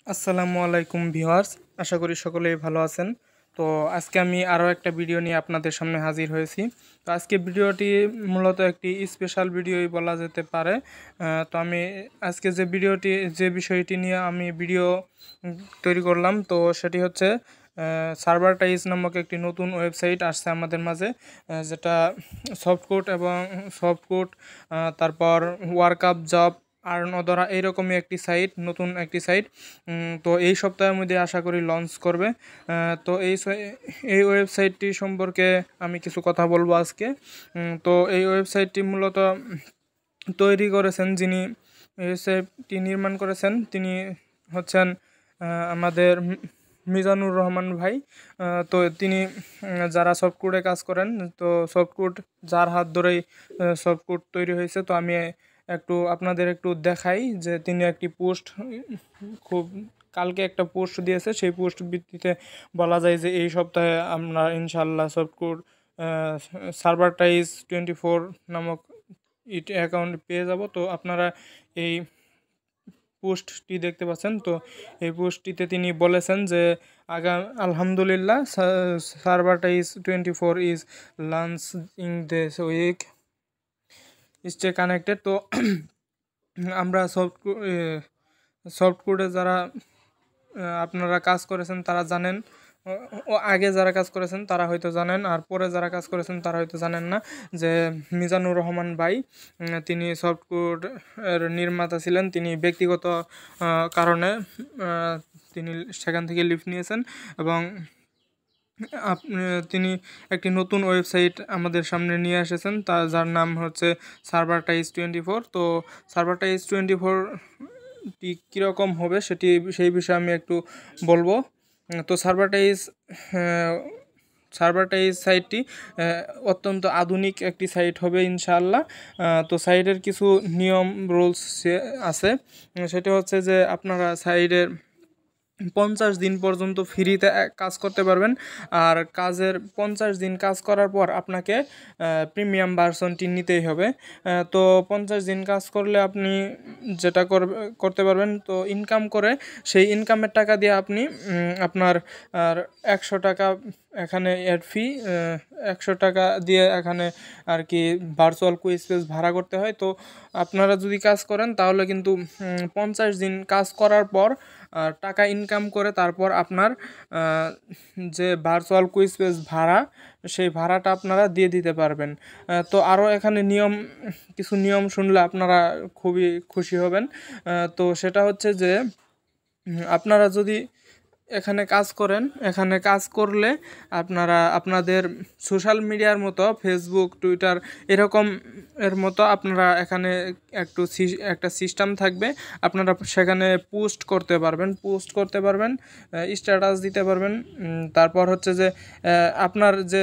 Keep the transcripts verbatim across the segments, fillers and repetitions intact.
আসসালামু আলাইকুম ভিউয়ার্স, আশা করি সকলেই ভালো আছেন। তো আজকে আমি আরও একটা ভিডিও নিয়ে আপনাদের সামনে হাজির হয়েছি। তো আজকে ভিডিওটি মূলত একটি স্পেশাল ভিডিওই বলা যেতে পারে। আহ, তো আমি আজকে যে ভিডিওটি যে বিষয়টি নিয়ে আমি ভিডিও উম, তৈরি করলাম, তো সেটি হচ্ছে সার্ভারটাইজ নামক একটি নতুন ওয়েবসাইট আসছে আমাদের মাঝে, আহ, যেটা সফটকোড এবং সফটকোড তারপর ওয়ার্কআপ জব আর্ন অদরা এইরকমই একটি সাইট, নতুন একটি সাইট। তো এই সপ্তাহের মধ্যে আশা করি লঞ্চ করবে। আহ, তো এই সাই- এই ওয়েবসাইটটি সম্পর্কে আমি কিছু কথা বলবো আজকে। উম, তো এই ওয়েবসাইটটি মূলত তৈরি করেছেন, যিনি এই ওয়েবসাইটটি নির্মাণ করেছেন তিনি হচ্ছেন আহ, আমাদের মি- মিজানুর রহমান ভাই। আহ, তো তিনি উম, যারা সফটকোডে কাজ করেন, তো সফটকোড যার হাত ধরেই সফটকোড তৈরি হয়েছে। তো আমি একটু আপনাদের একটু দেখাই যে তিনি একটি পোস্ট খুব কালকে একটা পোস্ট দিয়েছে, সেই পোস্ট ভিত্তিতে বলা যায় যে এই সপ্তাহে আমরা ইনশাল্লাহ সফটকোড সার্ভারটাইজ টোয়েন্টি ফোর নামক ইট অ্যাকাউন্ট পেয়ে যাব। তো আপনারা এই পোস্টটি দেখতে পাচ্ছেন। তো এই পোস্টটিতে তিনি বলেছেন যে আগাম আলহামদুলিল্লাহ servertize twenty four is launching this week, stay connected. তো আমরা সফট সফটকোডে যারা আহ, আপনারা কাজ করেছেন তারা জানেন, ও ও আগে যারা কাজ করেছেন তারা হয়তো জানেন, আর পরে যারা কাজ করেছেন তারা হয়তো জানেন না যে মিজানুর রহমান ভাই উম, তিনি সফটকোড এর নির্মাতা ছিলেন। তিনি ব্যক্তিগত আহ, কারণে আহ, তিনি সেখান থেকে লিভ নিয়েছেন এবং আপ- তিনি একটি নতুন ওয়েবসাইট আমাদের সামনে নিয়ে এসেছেন, তা যার নাম হচ্ছে সার্ভারটাইজ টোয়েন্টি ফোর। তো সার্ভারটাইজ টোয়েন্টি ফোর টি কীরকম হবে সেটি সেই বিষয়ে আমি একটু বলবো। উম, তো সার্ভারটাইজ সার্ভারটাইজ সাইটটি আহ, অত্যন্ত আধুনিক একটি সাইট হবে ইনশাআল্লাহ। আহ, তো সাইটের কিছু নিয়ম রুলস আছে। উম, সেটা হচ্ছে যে আপনারা সাইটের পঞ্চাশ দিন পর্যন্ত ফ্রিতে কাজ করতে পারবেন, আর কাজের পঞ্চাশ দিন কাজ করার পর আপনাকে প্রিমিয়াম ভার্সনটি নিতেই হবে। আহ, তো পঞ্চাশ দিন কাজ করলে আপনি যেটা করবে করতে পারবেন, তো ইনকাম করে সেই ইনকামের টাকা দিয়ে আপনি উম, আপনার আর একশো টাকা এখানে অ্যাড ফি একশো টাকা দিয়ে এখানে আর কি ভার্চুয়াল কুইজ স্পেস ভাড়া করতে হয়। তো আপনারা যদি কাজ করেন তাহলে কিন্তু পঞ্চাশ দিন কাজ করার পর আর টাকা ইনকাম করে তারপর আপনার আহ, যে ভার্চুয়াল কুইজ স্পেস ভাড়া, সেই ভাড়াটা আপনারা দিয়ে দিতে পারবেন। আহ, তো আরও এখানে নিয়ম কিছু নিয়ম শুনলে আপনারা খুবই খুশি হবেন। আহ, তো সেটা হচ্ছে যে উম, আপনারা যদি এখানে কাজ করেন, এখানে কাজ করলে আপনারা আপনাদের সোশ্যাল মিডিয়ার মতো ফেসবুক টুইটার এরকম এর মতো আপনারা এখানে একটু সি- একটা সিস্টেম থাকবে। আপনারা সেখানে পোস্ট করতে পারবেন পোস্ট করতে পারবেন স্ট্যাটাস দিতে পারবেন। উম, তারপর হচ্ছে যে আহ, আপনার যে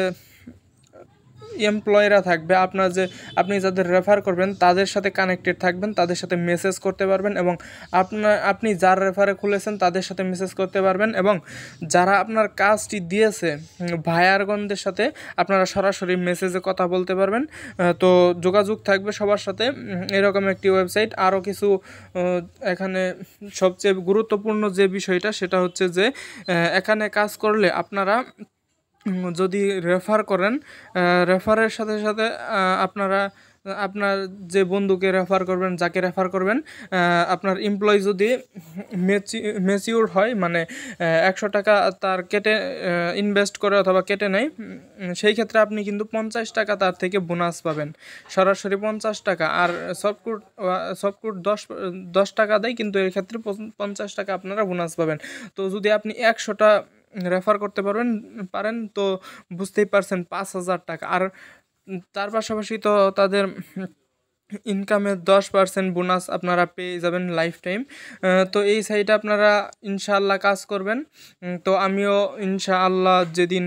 এমপ্লয়িরা থাকবে, আপনার যে আপনি যাদের রেফার করবেন তাদের সাথে কানেক্টেড থাকবেন, তাদের সাথে মেসেজ করতে পারবেন, এবং আপনার আপনি যার রেফারে খুলেছেন তাদের সাথে মেসেজ করতে পারবেন, এবং যারা আপনার কাজটি দিয়েছে ভায়ারগণদের সাথে আপনারা সরাসরি মেসেজে কথা বলতে পারবেন। আহ, তো যোগাযোগ থাকবে সবার সাথে। উম, এরকম একটি ওয়েবসাইট। আরও কিছু আহ, এখানে সবচেয়ে গুরুত্বপূর্ণ যে বিষয়টা সেটা হচ্ছে যে আহ, এখানে কাজ করলে আপনারা উম, যদি রেফার করেন, রেফারের সাথে সাথে আহ, আপনারা আপনার যে বন্ধুকে রেফার করবেন, যাকে রেফার করবেন, আহ, আপনার এমপ্লয়ি যদি ম্যাচিউর হয়, মানে একশো টাকা তার কেটে ইনভেস্ট করে অথবা কেটে নেয়, উম, সেই ক্ষেত্রে আপনি কিন্তু পঞ্চাশ টাকা তার থেকে বোনাস পাবেন, সরাসরি পঞ্চাশ টাকা। আর সফটকোড সফটকোড দশ দশ টাকা দেয়, কিন্তু এই ক্ষেত্রে পঞ্চাশ টাকা আপনারা বোনাস পাবেন। তো যদি আপনি একশোটা রেফার করতে পারবেন পারেন, তো বুঝতেই পারছেন পাঁচ হাজার টাকা। আর তার পাশাপাশি তো তাদের ইনকামের দশ পার্সেন্ট বোনাস আপনারা পেয়ে যাবেন লাইফ টাইম। তো এই সাইটে আপনারা ইনশাআল্লাহ কাজ করবেন। উম, তো আমিও ইনশাআল্লাহ যেদিন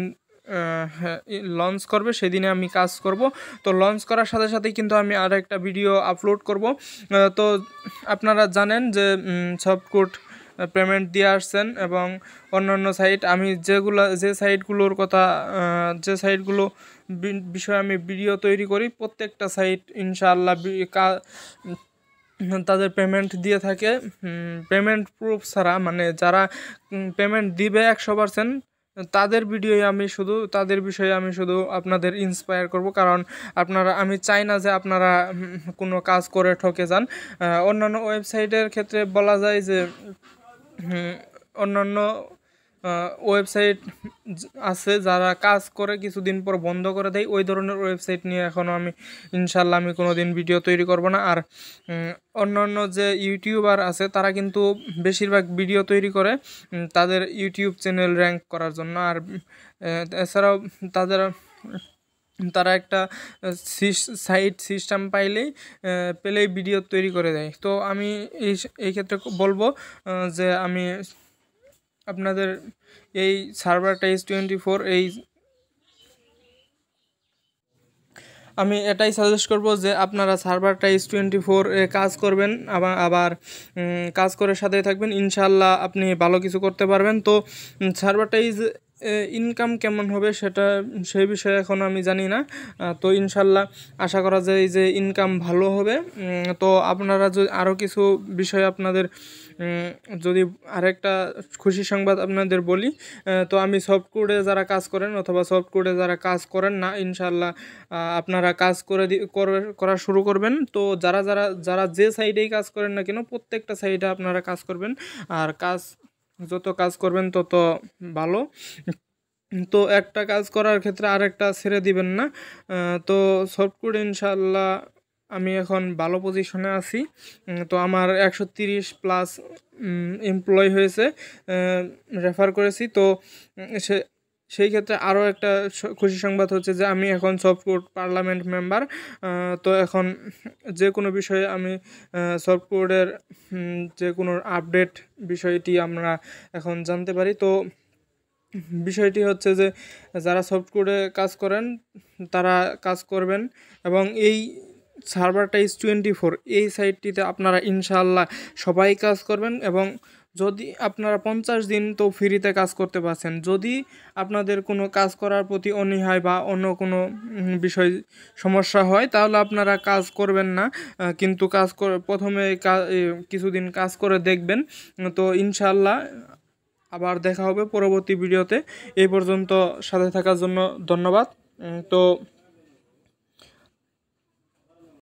লঞ্চ করবে সেদিনে আমি কাজ করব। তো লঞ্চ করার সাথে সাথেই কিন্তু আমি আর একটা ভিডিও আপলোড করব। আহ, তো আপনারা জানেন যে সফটকোড পেমেন্ট দিয়ে আসছেন, এবং অন্যান্য সাইট আমি যেগুলো যে সাইটগুলোর কথা আহ, যে সাইটগুলো বি- বিষয়ে আমি ভিডিও তৈরি করি, প্রত্যেকটা সাইট ইনশাআল্লাহ বি- কা- তাদের পেমেন্ট দিয়ে থাকে পেমেন্ট প্রুফ ছাড়া, মানে যারা পেমেন্ট দিবে একশো পার্সেন্ট তাদের ভিডিওই আমি শুধু তাদের বিষয়ে আমি শুধু আপনাদের ইন্সপায়ার করব। কারণ আপনারা, আমি চাই না যে আপনারা কোনো কাজ করে ঠকে যান। অন্যান্য ওয়েবসাইটের ক্ষেত্রে বলা যায় যে অন্যান্য ওয়েবসাইট আছে যারা কাজ করে কিছুদিন পর বন্ধ করে দেয়, ওই ধরনের ওয়েবসাইট নিয়ে এখনও আমি ইনশাল্লাহ আমি কোনো দিন ভিডিও তৈরি করব না। আর অন্যান্য যে ইউটিউবার আছে তারা কিন্তু বেশিরভাগ ভিডিও তৈরি করে তাদের ইউটিউব চ্যানেল র্যাঙ্ক করার জন্য। আর এছাড়াও তাদের তারা একটা সাইট সিস্টেম পাইলেই পেলেই ভিডিও তৈরি করে দেয়। তো আমি এই এই ক্ষেত্রে বলবো যে আমি আপনাদের এই সার্ভারটাইজ টোয়েন্টি ফোর এই আমি এটাই সাজেস্ট করব যে আপনারা সার্ভারটাইজ টোয়েন্টি ফোর এ কাজ করবেন, আবার আবার কাজ করে সাথে থাকবেন, ইনশাল্লাহ আপনি ভালো কিছু করতে পারবেন। তো সার্ভারটাইজ ইনকাম কেমন হবে সেটা সেই বিষয়ে এখন আমি জানি না। তো ইনশাল্লাহ আশা করা যায় যে ইনকাম ভালো হবে। তো আপনারা যদি আরও কিছু বিষয় আপনাদের যদি আরেকটা খুশি সংবাদ আপনাদের বলি, তো আমি সফটওয়্যারে যারা কাজ করেন অথবা সফটওয়্যারে যারা কাজ করেন না, ইনশাল্লাহ আপনারা কাজ করে করা শুরু করবেন। তো যারা যারা যারা যে সাইডেই কাজ করেন না কেন প্রত্যেকটা সাইডে আপনারা কাজ করবেন, আর কাজ যত কাজ করবেন তত ভালো। তো একটা কাজ করার ক্ষেত্রে আরেকটা ছেড়ে দিবেন না। তো সফটওয়্যার ইনশাল্লাহ আমি এখন ভালো পজিশনে আছি। তো আমার একশো তিরিশ প্লাস এমপ্লয় হয়েছে, রেফার করেছি। তো সে সেই ক্ষেত্রে আরও একটা খুশি সংবাদ হচ্ছে যে আমি এখন সফটওয়্যার পার্লামেন্ট মেম্বার। তো এখন যে কোনো বিষয়ে আমি সফটওয়্যারের যে কোনো আপডেট বিষয়টি আমরা এখন জানতে পারি। তো বিষয়টি হচ্ছে যে যারা সফটওয়্যারে কাজ করেন তারা কাজ করবেন, এবং এই সার্ভারটাইজ টোয়েন্টি ফোর এই সাইটটিতে আপনারা ইনশাআল্লাহ সবাই কাজ করবেন। এবং যদি আপনারা পঞ্চাশ দিন তো ফ্রিতে কাজ করতে পারছেন, যদি আপনাদের কোনো কাজ করার প্রতি অনীহায় বা অন্য কোনো বিষয় সমস্যা হয় তাহলে আপনারা কাজ করবেন না, কিন্তু কাজ করে প্রথমে কিছুদিন কাজ করে দেখবেন। তো ইনশাআল্লাহ আবার দেখা হবে পরবর্তী ভিডিওতে। এই পর্যন্ত সাথে থাকার জন্য ধন্যবাদ। তো